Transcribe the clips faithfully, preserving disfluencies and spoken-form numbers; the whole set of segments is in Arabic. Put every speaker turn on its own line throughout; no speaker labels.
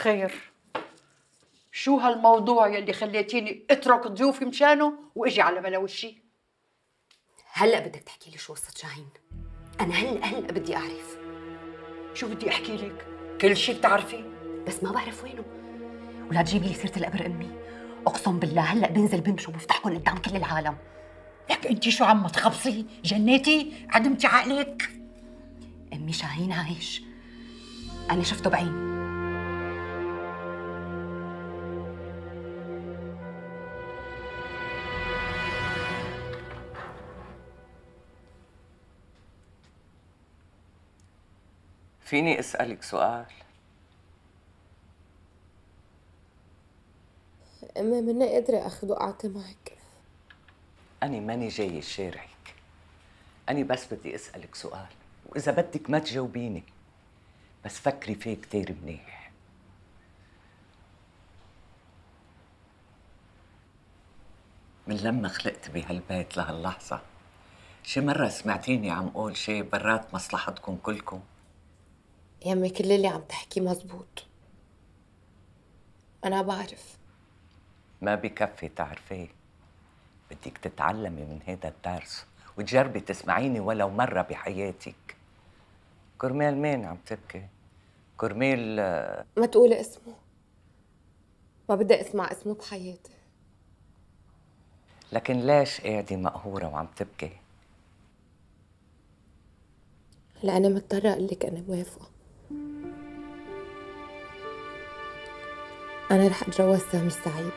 خير؟ شو هالموضوع يلي خليتيني اترك ضيوفي مشانه واجي على بلا وشي؟
هلا بدك تحكي لي شو قصة شاهين؟ أنا هلا هلا بدي أعرف.
شو بدي احكي لك؟ كل شيء بتعرفيه.
بس ما بعرف وينه، ولا تجيبي لي سيرة القبر أمي. أقسم بالله هلا بنزل بمشي وبفتحكم قدام كل العالم.
لك انت شو عم تخبصي؟ جنيتي؟ عدمتي عقلك؟
أمي شاهين عايش، أنا شفته بعيني.
فيني أسألك سؤال؟
أما ماني قادرة أخذ وقعتي معك.
أنا ماني جاي شارعك، أنا بس بدي أسألك سؤال، وإذا بدك ما تجاوبيني بس فكري فيه كتير منيح. من لما خلقت بهالبيت لهاللحظة شي مرة سمعتيني عم قول شي برات مصلحتكم كلكم؟
يا أمي كل اللي عم تحكيه مزبوط، أنا بعرف.
ما بكفي تعرفيه، بدك تتعلمي من هيدا الدرس وتجربي تسمعيني ولو مرة بحياتك. كرمال مين عم تبكي؟ كرمال
ما تقولي اسمه، ما بدي اسمع اسمه بحياتي.
لكن ليش قاعدة مقهورة وعم تبكي؟
هلا أنا مضطرة أقول لك أنا موافقة. أنا رح أتجوز سامي السعيد.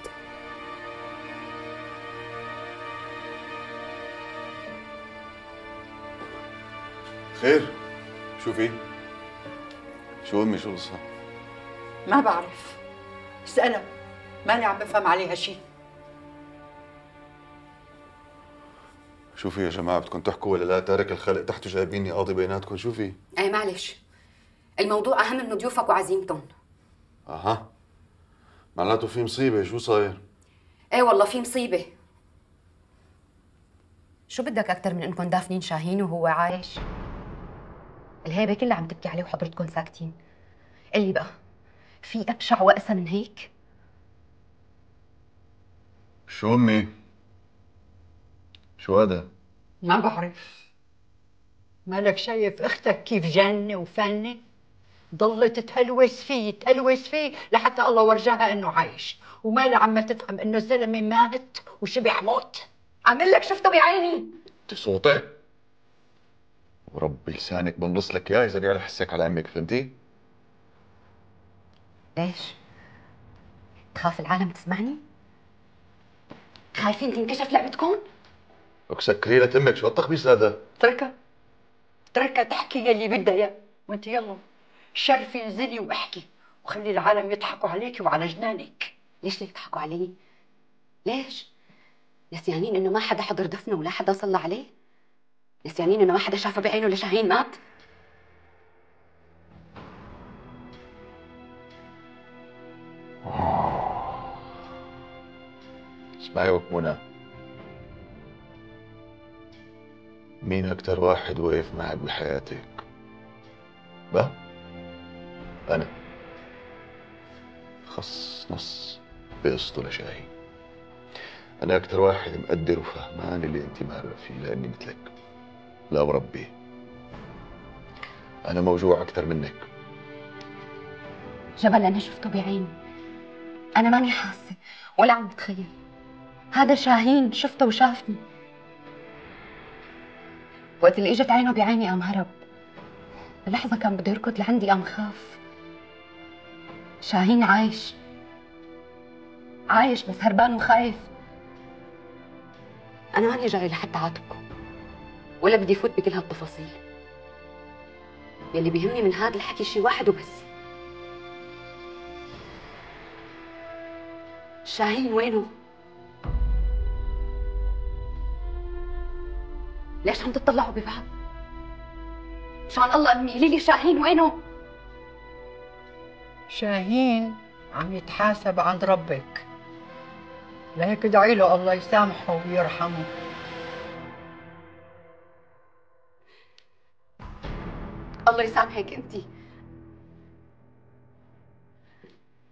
خير؟ شو في؟ شو امي شو القصة؟
ما بعرف، اسألها، ماني عم بفهم عليها شيء.
شو في يا جماعة، بدكم تحكوا ولا لا؟ تارك الخلق تحت وجايبيني قاضي بيناتكم، شو في؟
أي معلش، الموضوع أهم من ضيوفك وعزيمتهم.
أها، معناته في مصيبة، شو صاير؟
ايه والله في مصيبة. شو بدك أكثر من إنكم دافنين شاهين وهو عايش؟ الهيبة كلها عم تبكي عليه وحضرتكم ساكتين. قلي بقى، في أبشع وأقسى من هيك؟
شو أمي؟ شو هذا؟
ما بعرف، مالك شايف اختك كيف جنة وفنة؟ ضلت تهلوس فيه تهلوس فيه لحتى الله ورجاها انه عايش، وما عم تفهم انه الزلمه مات وشبح موت. عامل لك شفته بعيني.
انت صوتك ورب لسانك بنص لك اياه اذا قاعد احسك على امك، فهمتي؟
ليش؟ تخاف العالم تسمعني؟ خايفين تنكشف لعبتكم؟
لك سكري لك امك، شو هالتخبيص هذا؟
اتركها اتركها تحكي يلي بدها اياه، وانت يلا شرفي انزلي واحكي وخلي العالم يضحكوا عليكي وعلى جنانك.
ليش يضحكوا علي؟ ليش؟ نسيانين انه ما حدا حضر دفنه ولا حدا صلى عليه؟ نسيانين انه ما حدا شافه بعينه لشاهين مات؟
اسمعي وك منى، مين أكتر واحد وقف معك بحياتك؟ بقى أنا خص نص بقصته لشاهين. أنا أكتر واحد مقدر وفهمان اللي أنت مارة فيه، لأني مثلك. لا وربي أنا موجوع أكتر منك.
جبل أنا شفته بعيني، أنا ماني حاسة ولا عم بتخيل. هذا شاهين شفته وشافني. وقت اللي اجت عينه بعيني قام هرب، لحظة كان بده يركض لعندي قام خاف. شاهين عايش عايش بس هربان وخايف. أنا ماني جاي لحتى عاتبكم ولا بدي فوت بكل هالتفاصيل. يلي بيهمني من هذا الحكي شيء واحد وبس، شاهين وينه؟ ليش عم تطلعوا ببعض؟ مشان الله امي قولي لي شاهين وينه؟
شاهين عم يتحاسب عند ربك، لهيك ادعي له الله يسامحه ويرحمه.
الله يسامحك انتي.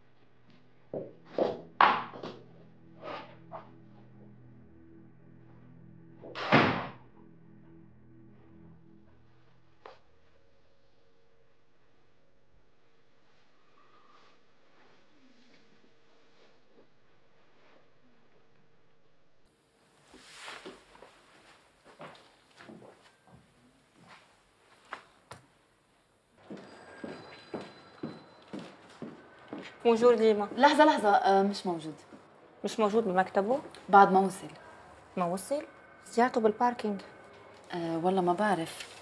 موجود ليما؟
لحظة لحظة، آه مش موجود.
مش موجود بمكتبه؟
بعد ما وصل.
ما وصل؟ زيارته بالباركينج.
آه والله ما بعرف.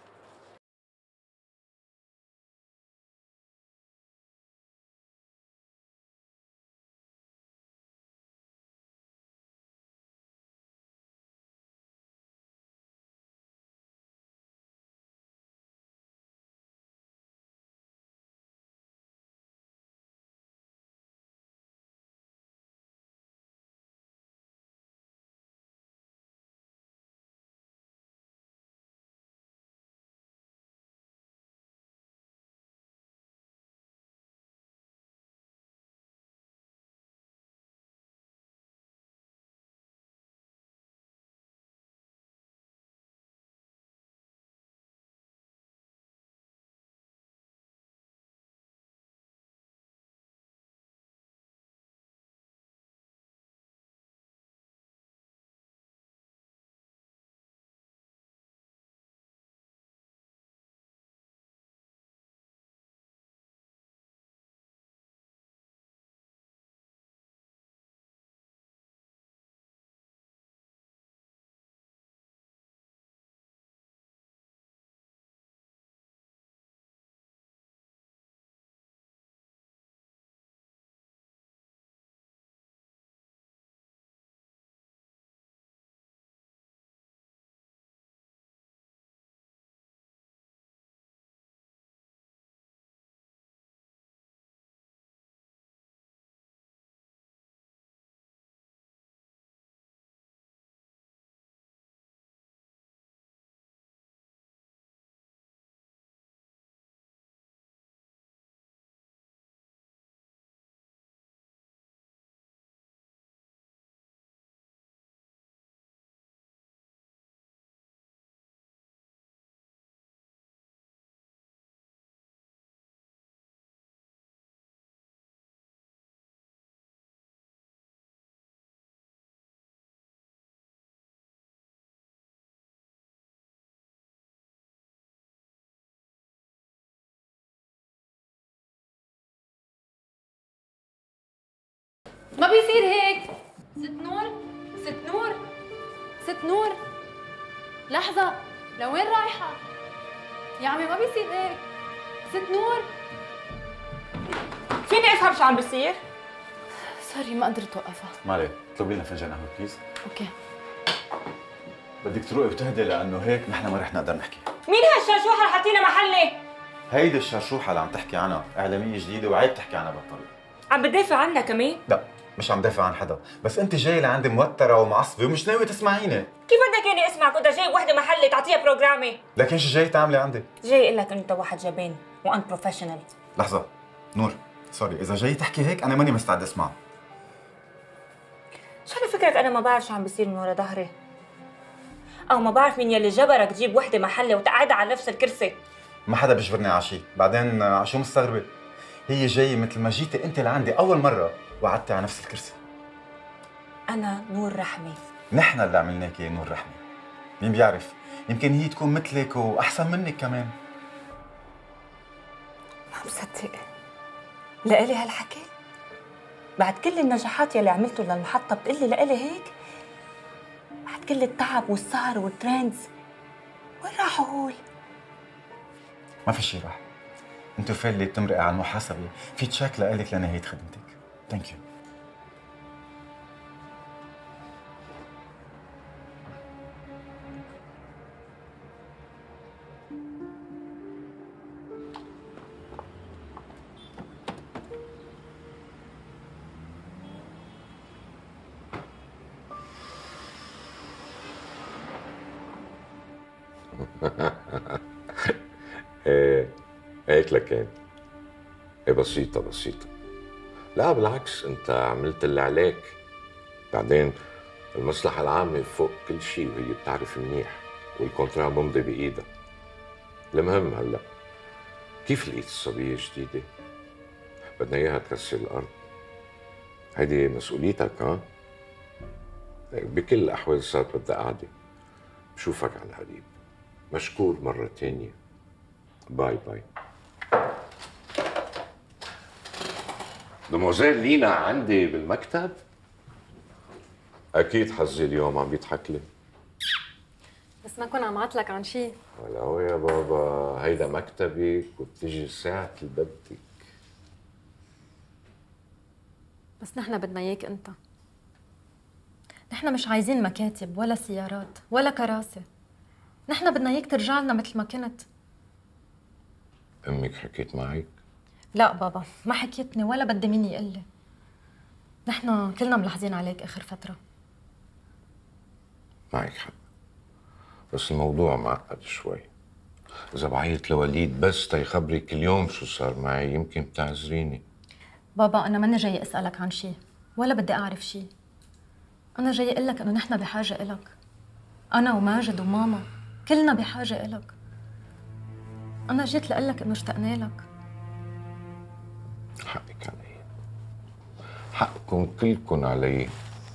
ما بيصير هيك. ست نور، ست نور، ست نور، لحظة، لوين رايحة؟ يا عمي ما بيصير هيك. ست نور،
فيني افهم شو عم بيصير؟
سوري ما قدرت اوقفها.
ما عليك، اطلبي لنا فنجان قهوه بليز.
اوكي.
بدك تروقي وتهدي لانه هيك نحن ما رح نقدر نحكي.
مين هالشرشوحة اللي حاطينها محلي؟
هيدي الشرشوحه اللي عم تحكي عنها اعلاميه جديده وعيب تحكي عنها بهالطريقه.
عم بتدافع عنها كمان؟
لا مش عم دافع عن حدا، بس انت جاي لعندي موتره ومعصبه ومش ناوي تسمعيني.
كيف بدك اني اسمعك وانت جايب وحده محلي تعطيها بروجرامي؟
لكن شو جاي تعملي عندي؟
جاي اقول لك انت واحد جبان وان بروفيشنال.
لحظه نور، سوري اذا جاي تحكي هيك انا ماني مستعد اسمع.
شو انا فكرك انا ما بعرف شو عم بيصير من ورا ظهري؟ او ما بعرف مين يلي جبرك تجيب وحده محلي وتقعدها على نفس الكرسي؟
ما حدا بيجبرني على شيء، بعدين على شو مستغربه؟ هي جايه مثل ما جيتي انت لعندي اول مره وقعدتي على نفس الكرسي.
انا نور رحمي.
نحن اللي عملناكي نور رحمي. مين بيعرف؟ يمكن هي تكون مثلك واحسن منك كمان.
ما مصدق لإلي هالحكي؟ بعد كل النجاحات يلي عملته للمحطة بتقلي لإلي هيك؟ بعد كل التعب والسهر والترندز وين راحوا هول؟
ما في شيء راح. انت وفالي بتمرقي على المحاسبة، في تشيك لإلك لنهاية خدمتك. ثانك يو.
ايه هيك لكان ايه بسيطة بسيطة. لا بالعكس انت عملت اللي عليك. بعدين المصلحة العامة فوق كل شيء وهي بتعرف منيح، والكونترا بمضي بإيدها. المهم هلا كيف لقيت الصبية الجديدة؟ بدنا اياها تكسر الأرض. هيدي مسؤوليتك ها؟ بكل الأحوال صارت بدها قعدة. بشوفك على القريب. مشكور مرة تانية. باي باي. دموزيل لينا عندي بالمكتب؟ اكيد حظي اليوم عم بيضحك لي.
بس ما كون عم عطلك عن شيء.
ولو يا بابا هيدا مكتبك وبتيجي ساعة اللي بدك.
بس نحن بدنا اياك انت. نحن مش عايزين مكاتب ولا سيارات ولا كراسي. نحن بدنا اياك ترجع لنا مثل ما كنت.
امك حكيت معك؟
لا بابا، ما حكيتني ولا بدي مين يقول لي. نحن كلنا ملاحظين عليك اخر فترة.
معك حق، بس الموضوع معقد شوي. إذا بعيط لوليد بس تيخبرك اليوم شو صار معي يمكن بتعذريني.
بابا أنا ماني جاي أسألك عن شيء ولا بدي أعرف شيء. أنا جاي أقول لك إنه نحن بحاجة إلك. أنا وماجد وماما كلنا بحاجة إلك. أنا جيت لأقول لك إنه اشتقنا لك.
حقك علي، حقكم كلكم علي.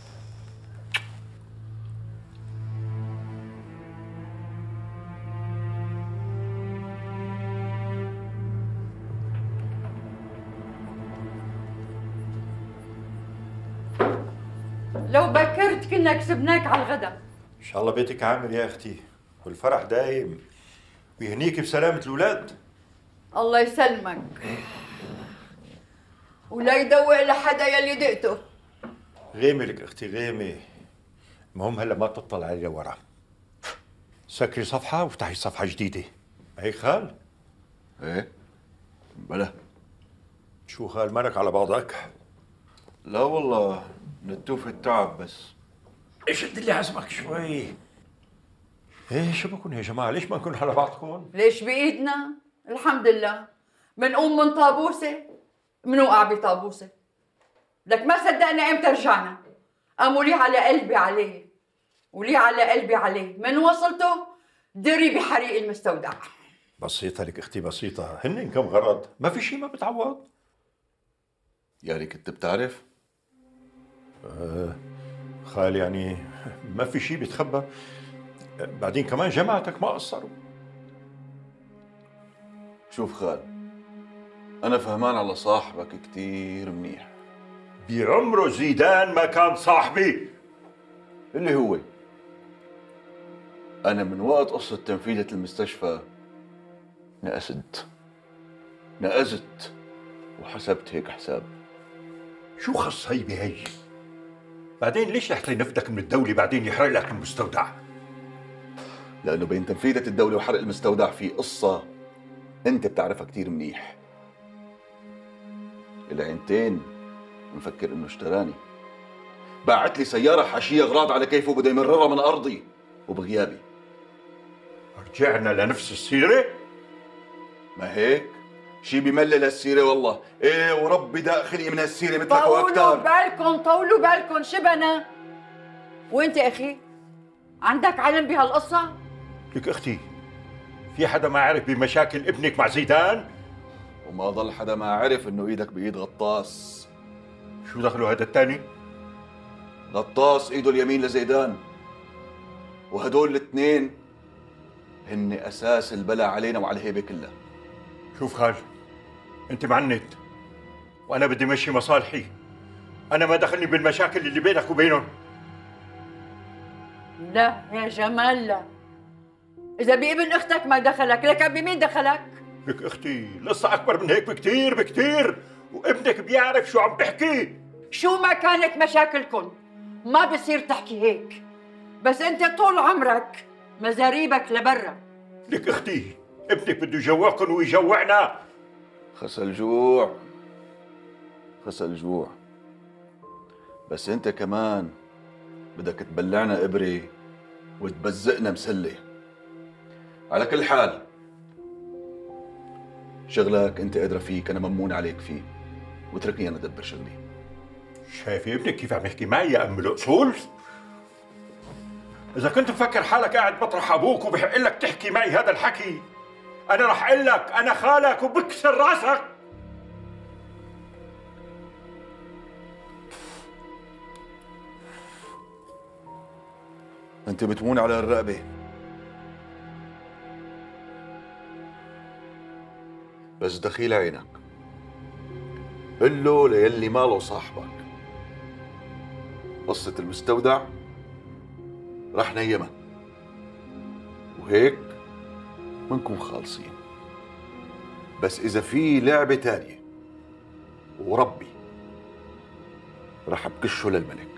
لو بكرت كنا كسبناك على الغدا.
ان شاء الله بيتك عامر يا اختي، والفرح دايم ويهنيك بسلامة الاولاد.
الله يسلمك، ولا يدوق لحدا يلي دقته.
غيمة لك اختي غيمة. المهم هلا ما تطلع علي لورا. سكري صفحة وافتحي صفحة جديدة. هيك خال؟
ايه بلا.
شو خال مالك على بعضك؟
لا والله نتوف التعب بس.
شد لي عزمك شوي. ايه شو بكون يا جماعة؟ ليش ما نكون على بعضكم؟
ليش بإيدنا؟ الحمد لله. منقوم من طابوسة منوقع بطابوسة. لك ما صدقنا امتى رجعنا. قاموا لي على قلبي عليه ولي على قلبي عليه. من وصلته دري بحريق المستودع.
بسيطة لك اختي بسيطة، هن كم غرض، ما في شيء ما بتعوض.
يعني كنت بتعرف؟
آه خال يعني ما في شيء بيتخبى. بعدين كمان جماعتك ما قصروا.
شوف خال، أنا فهمان على صاحبك كتير منيح.
بعمره زيدان ما كان صاحبي.
اللي هو أنا من وقت قصة تنفيذة المستشفى نقزت نقزت وحسبت هيك حساب.
شو خص هي بهي؟ بعدين ليش رح ينفذك من الدولة بعدين يحرق لك المستودع؟
لأنه بين تنفيذة الدولة وحرق المستودع في قصة أنت بتعرفها كتير منيح. العينتين مفكر إنه اشتراني، باعت لي سيارة حاشية أغراض على كيفه بده يمررها من أرضي وبغيابي.
رجعنا لنفس السيرة؟
ما هيك؟ شي بملل السيرة والله. إيه وربي داخلي من هالسيرة مثلك
طولوا
وأكتر.
بالكم طولوا بالكم شبنا. وانت يا أخي عندك علم بهالقصة؟
لك أختي في حدا ما عرف بمشاكل ابنك مع زيدان؟
وما ضل حدا ما عرف إنه إيدك بإيد غطاس.
شو دخلوا هذا الثاني؟
غطاس إيده اليمين لزيدان، وهدول الاثنين هن أساس البلاء علينا وعلى الهيبة كلها.
شوف خال، أنت معنت وأنا بدي مشي مصالحي. أنا ما دخلني بالمشاكل اللي بينك وبينهم.
لا يا جمال لا. إذا بابن أختك ما دخلك، لك بمين دخلك؟
لك أختي القصة أكبر من هيك بكتير بكتير، وابنك بيعرف شو عم بحكي.
شو ما كانت مشاكلكم ما بصير تحكي هيك. بس أنت طول عمرك مزاريبك لبرا.
لك أختي ابنك بده يجوعكم ويجوعنا.
خسى الجوع خسى الجوع، بس انت كمان بدك تبلعنا إبرة وتبزقنا مسلة. على كل حال شغلك انت قادرة فيك، انا ممنون عليك فيه، واتركني انا ادبر شغلي.
شايفي ابنك كيف عم يحكي معي يا ام الاصول؟ اذا كنت مفكر حالك قاعد مطرح ابوك وبحق لك تحكي معي هذا الحكي، انا رح اقول لك انا خالك وبكسر راسك.
انت بتمون على الرقبة، بس دخيل عينك قل له ليلي ماله صاحبك قصة المستودع رح نيمها، وهيك منكم خالصين. بس إذا في لعبة تانية وربي رح بكشه للملك.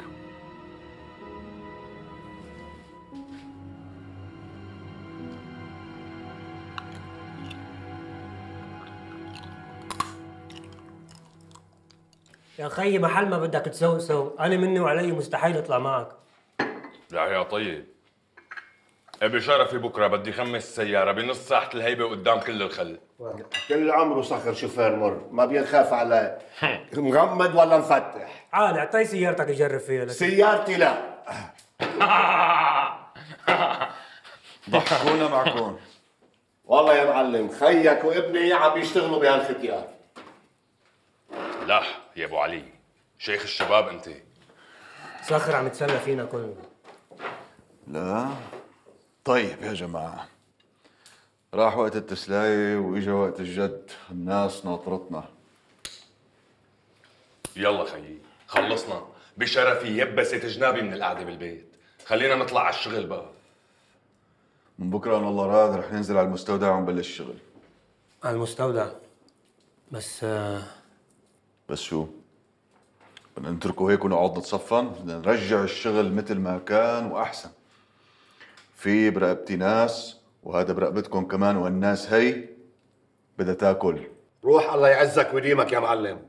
يا خيي محل ما بدك تسوق سوق، أنا مني وعلي مستحيل أطلع معك.
لا يا طيب، بشرفي بكره بدي خمس سيارة بنص ساحة الهيبة قدام كل الخل.
كل عمره صخر شوفير مر، ما بينخاف عليه. مغمض ولا مفتح؟
عاد اعطيه سيارتك يجرب فيها لك.
سيارتي لا.
ضحكونا معكم.
والله يا معلم خيك وابني عم يشتغلوا بهالختيار.
لا يا ابو علي، شيخ الشباب انت.
صخر عم يتسلى فينا كلنا.
لا طيب يا جماعة، راح وقت التسلاية وإجا وقت الجد، الناس ناطرتنا.
يلا خيي خلصنا، بشرفي يبست جنابي من القعدة بالبيت، خلينا نطلع على الشغل بقى.
من بكرة إن الله راد رح ننزل على المستودع ونبلش الشغل.
على المستودع؟ بس آه...
بس شو؟ بدنا نتركه هيك ونقعد نتصفن؟ بدنا نرجع الشغل مثل ما كان وأحسن. في برقبتي ناس وهذا برقبتكم كمان، والناس هي بدها تاكل.
روح الله يعزك ويديمك يا معلم.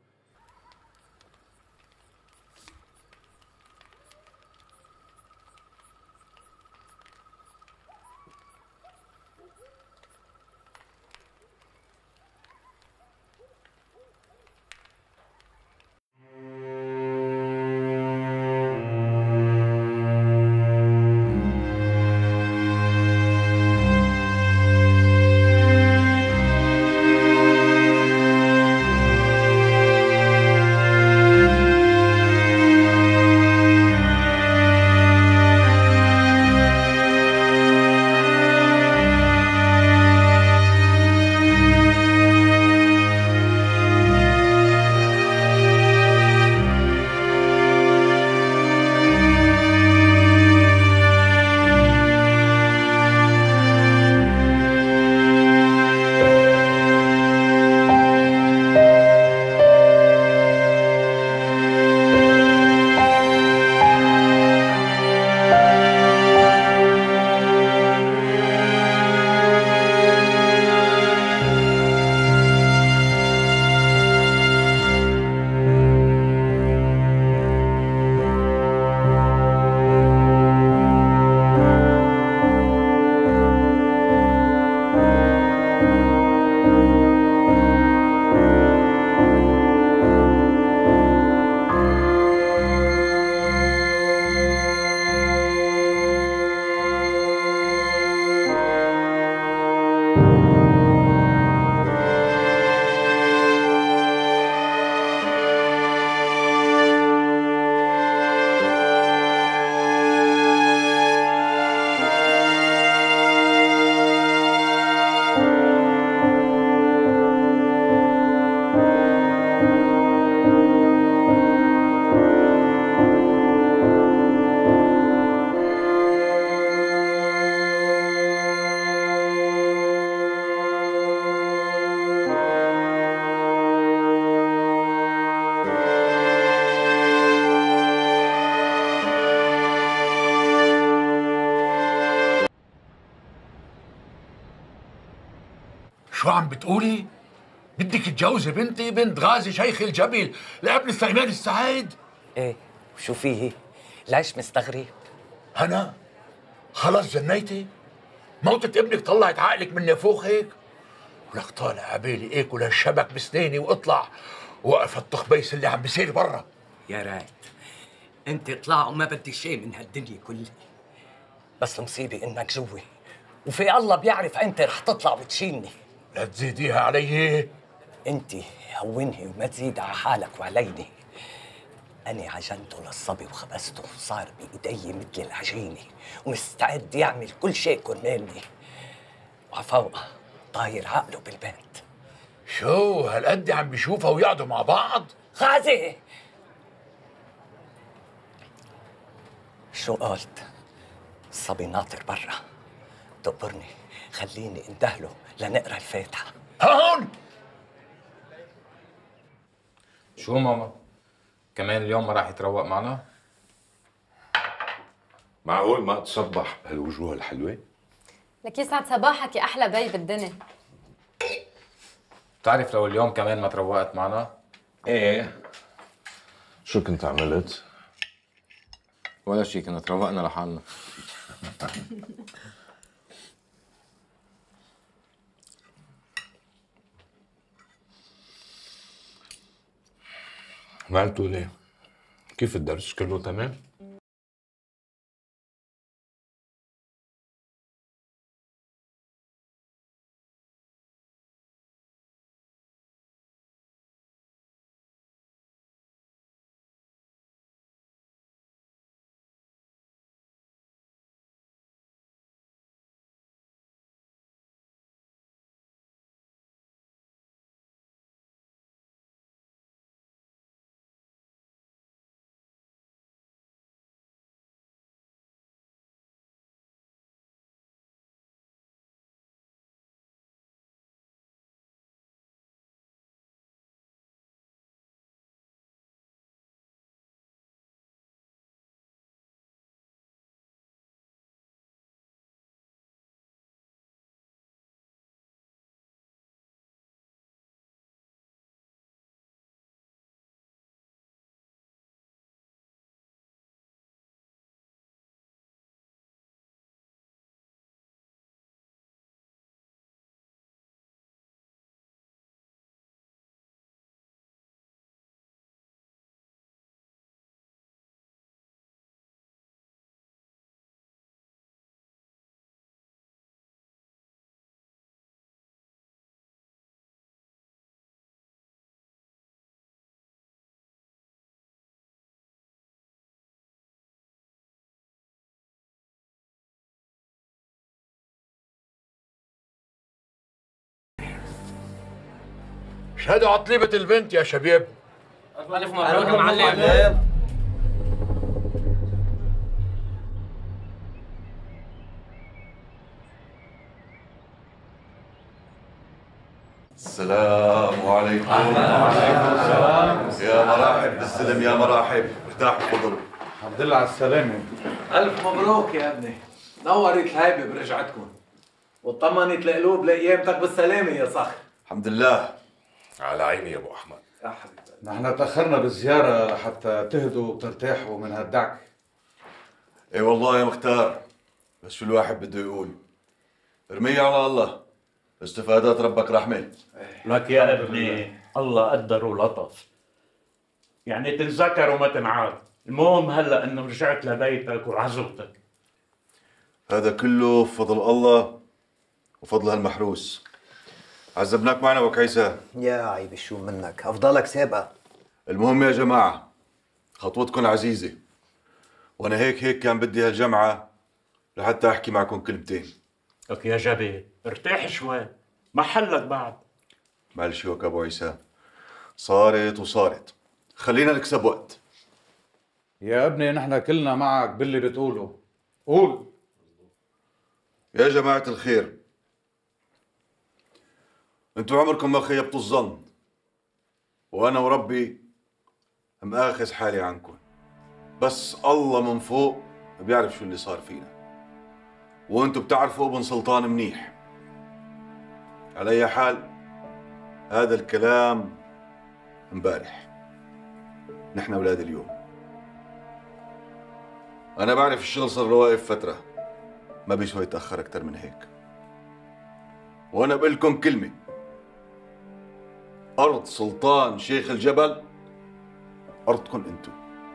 شو عم بتقولي؟ بدك تجوزي بنتي بنت غازي شيخ الجبل لابن سليمان السعيد؟
ايه شو فيه؟ ليش مستغرب؟
هنا خلص جنيتي؟ موتة ابنك طلعت عقلك من نافوخ هيك؟ ولك طالع عبالي اكل الشبك بسنيني واطلع وقف التخبيص اللي عم بيصير برا.
يا ريت انت اطلع وما بدي شيء من هالدنيا كلها، بس المصيبه انك جوي وفي الله بيعرف امتى رح تطلع وتشيلني.
لا تزيديها علي.
انت هوني وما تزيد على حالك وعليني. أنا عجنته للصبي وخبزته وصار بإيدي مثل العجينة ومستعد يعمل كل شيء كرمالني، وعفوقها طاير عقله بالبيت.
شو هالقد عم بيشوفها ويقعدوا مع بعض؟
غازي شو قلت؟ الصبي ناطر برا، دبرني خليني اندهله لنقرا الفاتحه.
هون
شو ماما؟ كمان اليوم ما راح يتروق معنا؟
معقول ما تصبح هالوجوه الحلوه؟
لك يسعد صباحك يا احلى بي بالدنيا.
بتعرف لو اليوم كمان ما تروقت معنا؟
ايه شو كنت عملت؟
ولا شيء، كنا تروقنا لحالنا.
عملتوا ليه؟ كيف الدرس كله تمام؟
شهدوا عطليبة البنت يا شباب.
ألف مبروك يا معلم.
السلام عليكم.
وعليكم السلام.
يا مرحب بالسلم، يا مرحب، ارتاح تفضلوا.
الحمد لله على السلامة.
ألف مبروك يا ابني، نورت الهيبة برجعتكم واطمنت القلوب لأيامتك بالسلامة يا صخر.
الحمد لله.
على عيني يا ابو احمد.
يا حبيبي
نحن تأخرنا بالزيارة لحتى تهدوا وترتاحوا من هالدعك.
اي والله يا مختار، بس شو الواحد بده يقول؟ ارميه على الله، استفادات ربك رحمة.
لك يا ابني الله قدر ولطف، يعني تنذكر وما تنعاد. المهم هلا انه رجعت لبيتك وعزوتك.
هذا كله بفضل الله وفضل هالمحروس. عذبناك معنا وكيسة.
يا عيب شو منك، افضلك سابقة.
المهم يا جماعة، خطوتكم عزيزة، وانا هيك هيك كان بدي هالجمعة لحتى احكي معكم كلمتين.
لك يا جبي ارتاح شوي، محلك بعد.
معلش هيك ابو عيسى، صارت وصارت، خلينا نكسب وقت.
يا ابني نحن كلنا معك باللي بتقوله، قول.
يا جماعة الخير، انتوا عمركم ما خيبتوا الظن، وانا وربي مآخذ حالي عنكم، بس الله من فوق بيعرف شو اللي صار فينا، وانتوا بتعرفوا ابن سلطان منيح. على اي حال هذا الكلام امبارح، نحن اولاد اليوم. انا بعرف الشغل صار له واقف فتره، ما بيسوى يتاخر اكثر من هيك، وانا بقول لكم كلمه، ارض سلطان شيخ الجبل ارضكم انتو.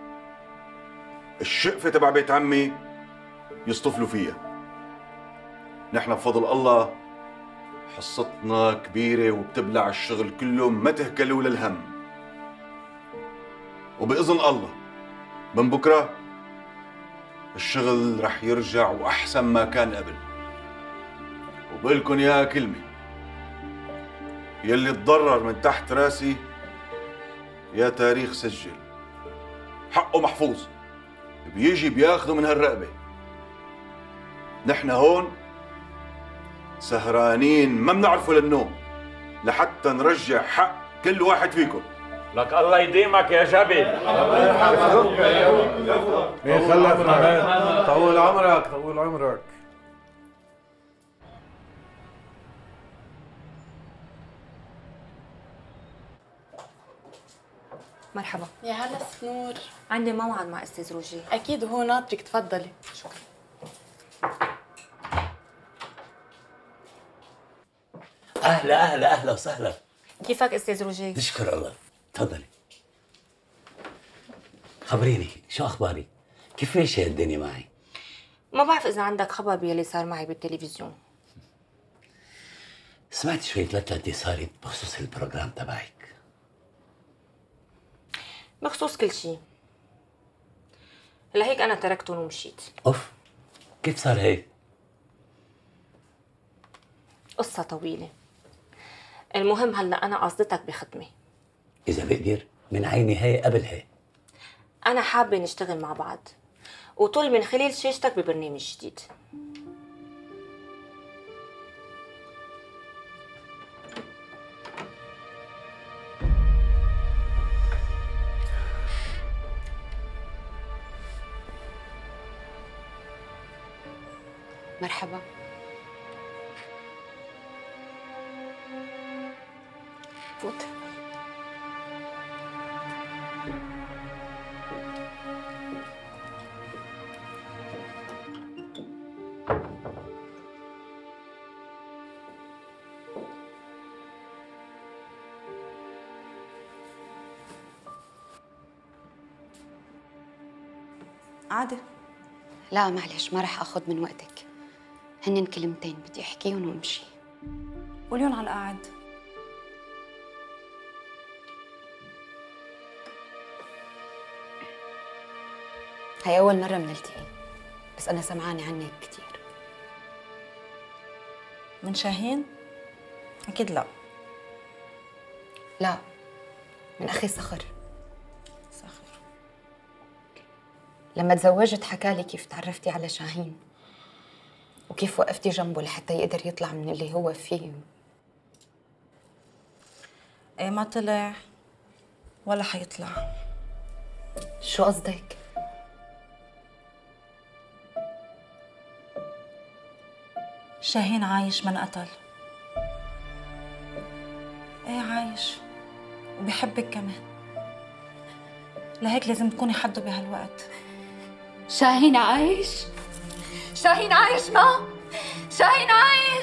الشقفه تبع بيت عمي يصطفلوا فيها، نحن بفضل الله حصتنا كبيره وبتبلع الشغل كله، ما تهكلوا للهم، وباذن الله من بكره الشغل رح يرجع واحسن ما كان قبل. وبقول لكم يا كلمه، يلي تضرر من تحت راسي يا تاريخ سجل، حقه محفوظ، بيجي بياخده من هالرقبة. نحن هون سهرانين ما بنعرفوا للنوم لحتى نرجع حق كل واحد فيكم.
لك الله يديمك يا جبل.
مين خلف معنا؟ طول عمرك طول عمرك.
مرحبا.
يا هلا ست نور.
عندي موعد مع استاذ روجي.
اكيد وهو ناطرك، تفضلي.
شكرا.
اهلا اهلا اهلا وسهلا.
كيفك استاذ روجي؟
نشكر الله. تفضلي. خبريني شو اخبارك؟ كيف ماشيه الدنيا معي؟
ما بعرف اذا عندك خبر باللي صار معي بالتلفزيون.
سمعت شوية لتلتي صارت بخصوص البروجرام تبعك.
بخصوص كل شيء. لهيك انا تركتهم ومشيت.
اوف، كيف صار هيك؟
قصة طويلة. المهم هلا انا قصدتك بخدمة.
إذا بقدر من عيني هي قبل هي.
انا حابة نشتغل مع بعض وطل من خلال شاشتك ببرنامج جديد.
مرحبا.
فوت.
عادي. لا معلش، ما رح اخذ من وقتك. هنن كلمتين بدي احكيهم وامشي.
قوليهم على القاعد.
هي أول مرة بنلتقي، بس أنا سمعانة عنك كثير.
من شاهين؟ أكيد لا.
لا، من أخي صخر.
صخر.
لما تزوجت حكالي كيف تعرفتي على شاهين وكيف وقفتي جنبه لحتى يقدر يطلع من اللي هو فيه.
إيه ما طلع ولا حيطلع.
شو قصدك؟
شاهين عايش ما انقتل. ايه عايش وبيحبك كمان، لهيك لازم تكوني حده بهالوقت.
شاهين عايش؟ شاهين عايش ما؟ شاهين عايش؟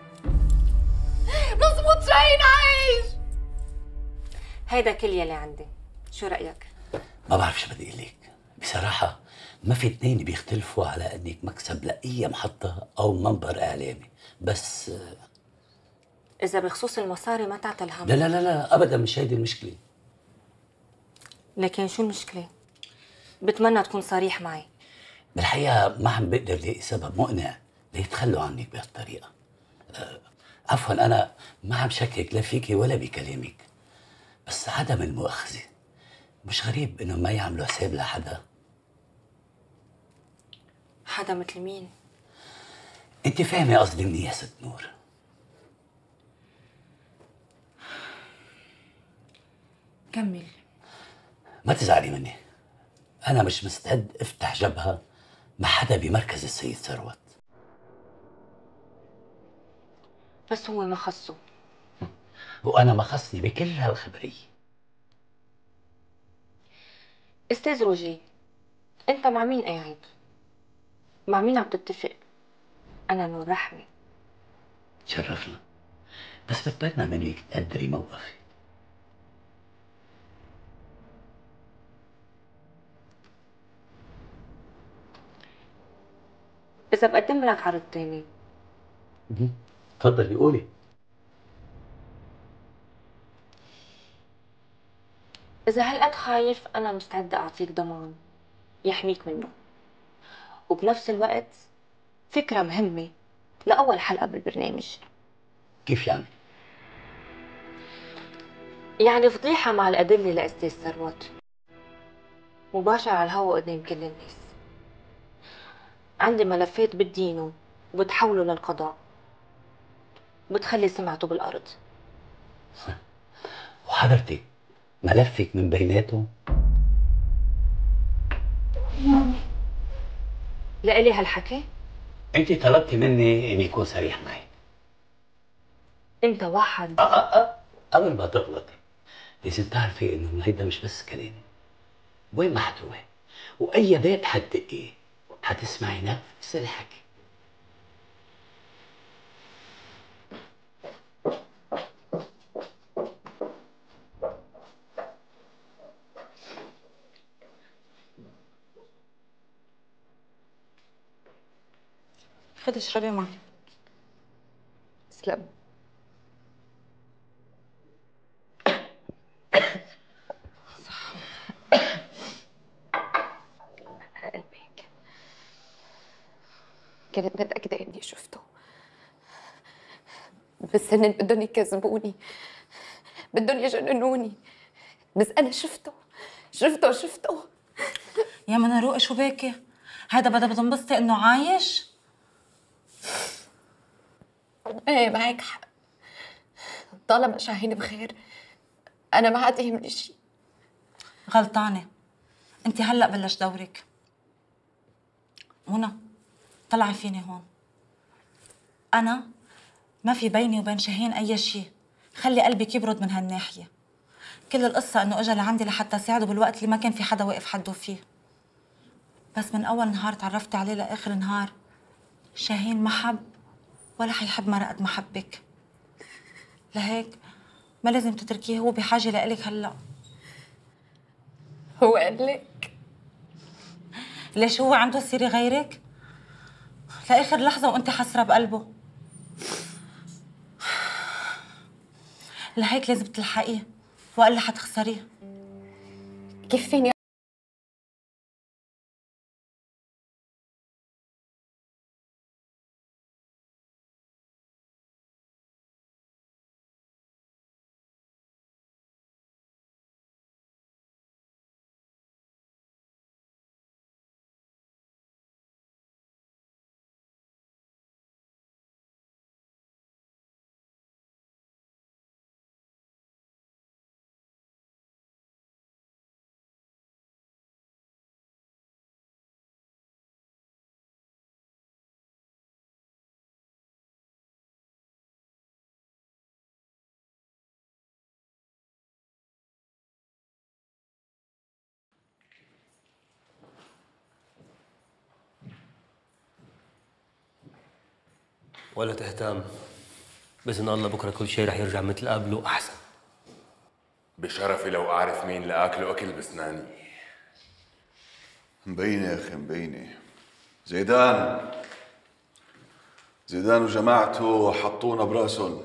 مزبوط، شاهين عايش.
هيدا كل يلي عندي، شو رأيك؟
ما بعرف شو بدي اقول لك، بصراحة ما في اثنين بيختلفوا على انك مكسب لأي محطة أو منبر إعلامي، بس
إذا بخصوص المصاري ما تعتل هم.
لا لا لا لا أبدا، مش هيدي المشكلة.
لكن شو المشكلة؟ بتمنى تكون صريح معي.
بالحقيقة ما عم بقدر لاقي سبب مقنع ليتخلوا عنك بهالطريقة. أه عفوا، أنا ما عم شكك لا فيكي ولا بكلامك، بس عدم المؤاخذة مش غريب إنه ما يعملوا حساب لحدا.
حدا مثل مين؟
انت فاهمة قصدي منيح يا ست نور.
كمل.
ما تزعلي مني، أنا مش مستعد افتح جبهة مع حدا بمركز السيد ثروت.
بس هو ما خصه.
وأنا ما خصني بكل هالخبرية.
استاذ روجي، انت مع مين قاعد؟ مع مين عم تتفق؟ انا نور رحمة.
تشرفنا، بس بتمنى منك تقدري موقفي.
اذا بقدم لك عرض تاني.
تفضلي قولي.
اذا هالقد خايف انا مستعدة اعطيك ضمان يحميك منه، وبنفس الوقت فكرة مهمة لأول حلقة بالبرنامج.
كيف يعني؟
يعني فضيحة مع الأدلة لأستاذ ثروت، مباشر على الهوا قدام كل الناس. عندي ملفات بتدينه وبتحوله للقضاء، وبتخلي سمعته بالأرض.
وحضرتك ملفك من بيناتهم؟
لإلي هالحكي؟
انت طلبتي مني اني اكون صريح معك.
انت واحد
أه أه أه. قبل ما تغلطي لازم تعرفي انه هيدا مش بس كلامي، وين ما حتروحي واي بيت حتدقيه حتسمعي نفس الحكي.
خدي اشربي معي.
تسلم. قلبك. كنت متأكدة إني شفته، بس هن بدهم يكذبوني، بدهم يجننوني، بس أنا شفته شفته شفته.
يا منى روقي، شو باكي؟ هيدا بدها بتنبسطي إنه عايش؟
ايه معك حق، طالما شاهين بخير أنا ما عاد يهمني شيء.
غلطانة، أنت هلأ بلش دورك. منى طلعي فيني هون. أنا ما في بيني وبين شاهين أي شيء، خلي قلبك يبرد من هالناحية. كل القصة إنه إجا لعندي لحتى ساعده بالوقت اللي ما كان في حدا واقف حده فيه. بس من أول نهار تعرفت عليه لآخر نهار شاهين ما حب ولا حيحب مرة قد ما حبك. لهيك ما لازم تتركيه، هو بحاجة لإلك هلأ.
هو قال لك؟
ليش هو عنده سيرة غيرك؟ لآخر لحظة وأنت حسرة بقلبه. لهيك لازم تلحقيه وإلا حتخسريه.
كيف فيني
ولا تهتم، بإذن الله بكره كل شيء رح يرجع مثل قبل وأحسن.
بشرفي لو أعرف مين لأكله أكل بسناني.
مبينة يا أخي مبينة. زيدان زيدان وجماعته حطونا براسهم،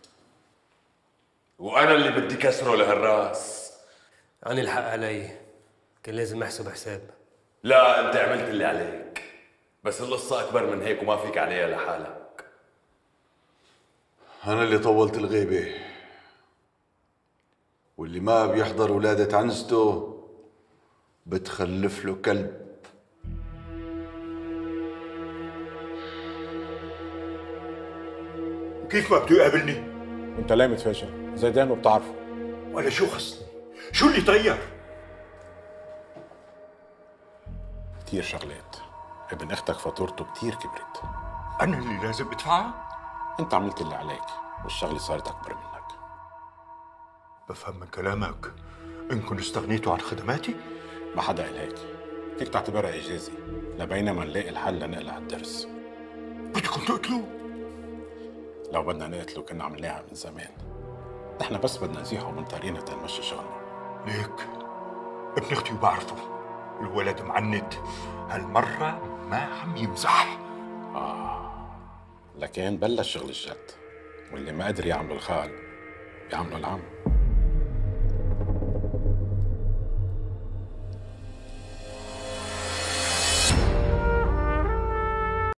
وأنا اللي بدي كسره لهالراس.
أنا الحق علي، كان لازم أحسب حساب.
لا، أنت عملت اللي عليك، بس القصة أكبر من هيك وما فيك عليها لحالك.
أنا اللي طولت الغيبة، واللي ما بيحضر ولادة عنزته بتخلف له كلب.
كيف ما بده يقابلني؟
وانت ليه متفاجئ؟ زيدان وبتعرفه.
ولا شو خصني؟ شو اللي طير؟
كتير شغلات. ابن اختك فاتورته كتير كبرت.
أنا اللي لازم أدفعها؟
انت عملت اللي عليك والشغلة صارت أكبر منك.
بفهم من كلامك إنكم استغنيتوا عن خدماتي؟
ما حدا قال هيك. فيك تعتبرها إجازة لبينما نلاقي الحل لنقلع الدرس.
بدكم تقتلوه؟
لو بدنا نقتله كنا عملناها من زمان. نحن بس بدنا نزيحه من طريقنا تنمشي شغلنا.
ليك ابن اختي وبعرفه الولد معند، هالمرة ما عم يمزح.
آه لكن بلش شغل الجد، واللي ما قدر يعملوا الخال بيعملوا العم.